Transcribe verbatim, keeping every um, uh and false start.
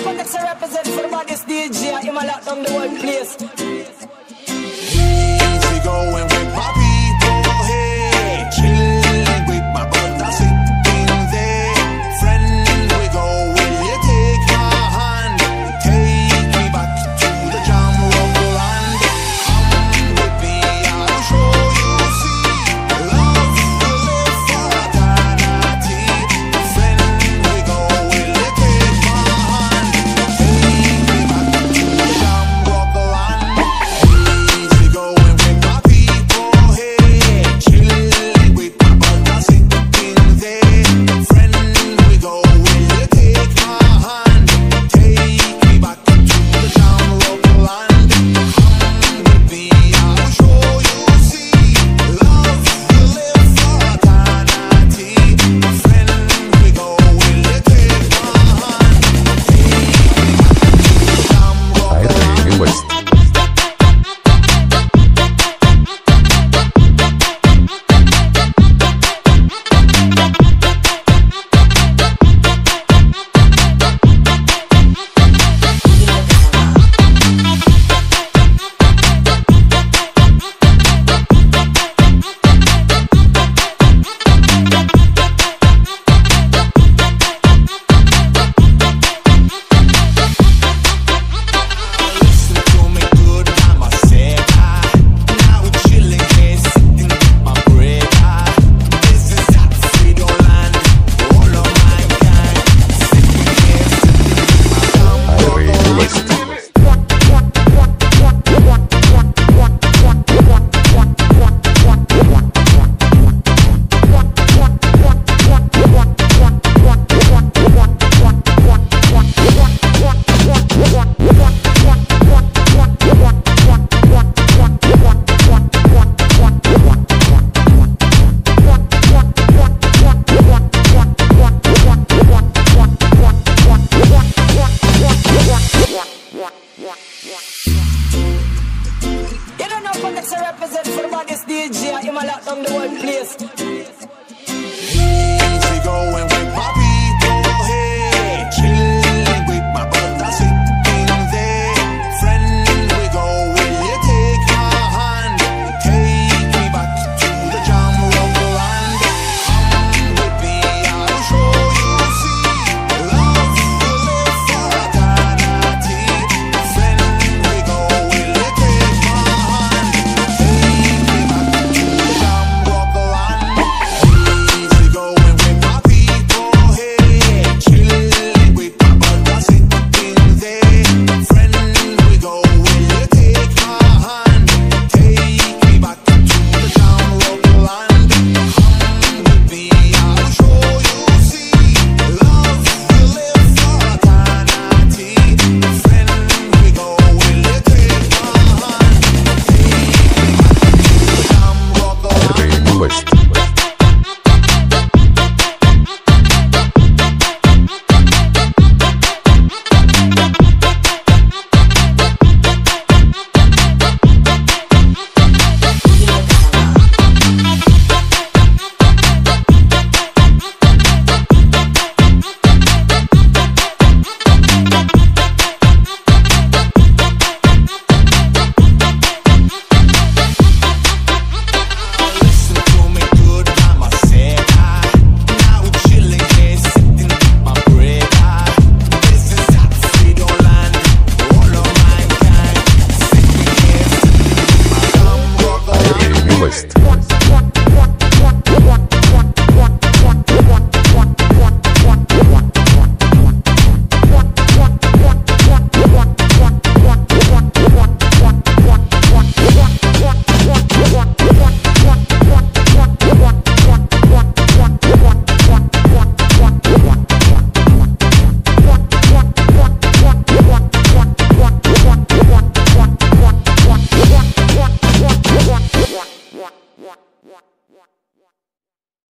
Connex I represent for the baddest D J. I'm a lock down the whole place. Easy going with my people here, chilling with my brother sitting there. Friend, we go, will you take my hand? Take me back to the jam rock land. Come with me, I'll show you, see. Love will live for eternity. Friend, we go, will you take my hand? Take me back to the jam rock land. Easy going with my people here, chilling with my brother sitting there. Friend, we go, will you take my hand? Take me back to the jam rock land. Come with me, I'll show you, see. Love will live for eternity. Friend, we go, will you take my hand? Take me back to the jam rock land. Listen to me good, I'm a sailor. Now we're chilling here, sitting with my brother. This is Africa land, all of mankind. Sitting here, sitting with my jam rock land. You don't know Connex I represent for the baddest D J. I'm a lock down the whole place. Easy going with my people here, chilling with my brother sitting there. Friend, we go, will you take my hand? Take me back to the jam rock land. Come with me, I'll show you, see. Love will live for eternity. Friend, we go, will you take my hand? Take me back to the jam rock land. Easy going with my people here, chilling with my brother sitting there. Friend, we go, will you take my hand? Take me back to the jam rock land. Come with me, I'll show you, see. Love will live for eternity. Friend, we go, will you take my hand? Take me back to the jam rock land. Listen to me good, I'm a sailor. Now we're chilling here, sitting with my brother. This is Africa land, all of mankind. Sitting here, sitting with my jam rock land.